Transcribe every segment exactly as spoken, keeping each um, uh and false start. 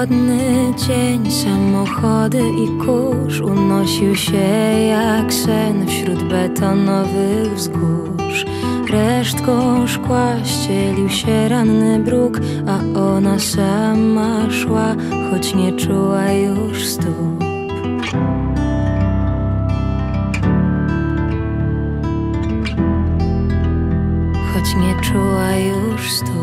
ładny dzień, samochody i kurz unosił się jak sen wśród betonowych wzgórz. Resztką szkła ścielił się ranny bruk, a ona sama szła, choć nie czuła już stóp. Choć nie czuła już stóp.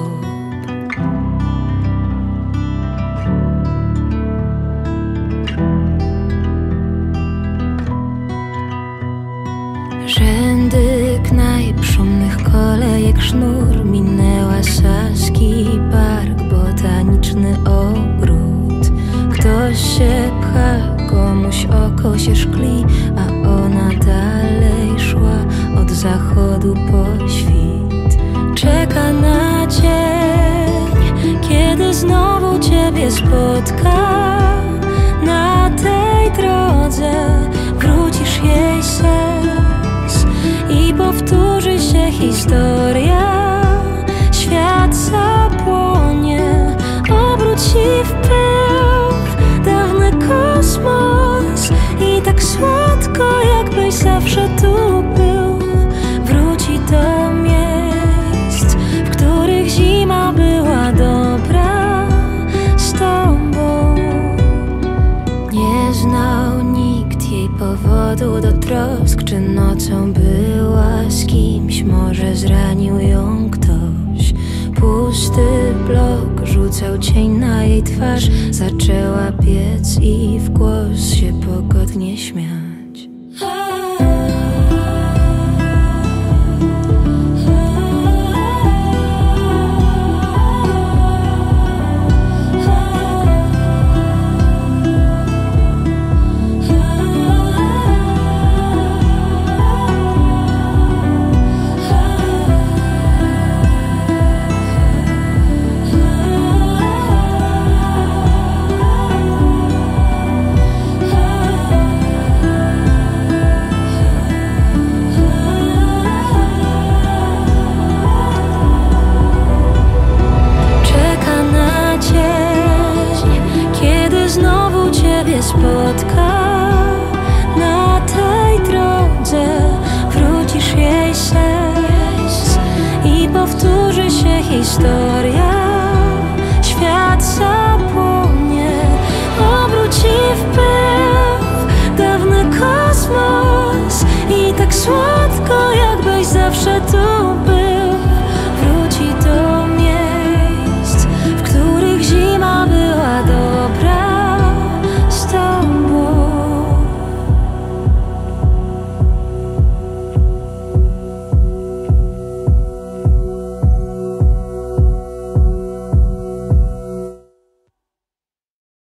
Rzędy knajp, szumnych kolejek sznur, minęła Saski Park, botaniczny ogród. Ktoś się pcha, komuś oko się szkli, a ona dalej szła od zachodu po świt. Czeka na dzień, kiedy znowu ciebie spotka. Na tej drodze wrócisz jej sens i powtórzy się historia. Świat zapłonie, obróci w pył dawny kosmos i tak słodko, jakbyś zawsze tu był. Wróci do miejsc, w których zima była dobra z tobą. Nie znał nikt jej powodu do trosk, czy nocą była z kimś, może zranił ją ktoś. Pusty blok rzucał cień na jej twarz, zaczęła biec i w głos się pogodnie śmiać. Spotka na tej drodze, wrócisz jej sens i powtórzy się historia. Świat zapłonie, obróci w pył dawny kosmos i tak słodko, jakbyś zawsze tu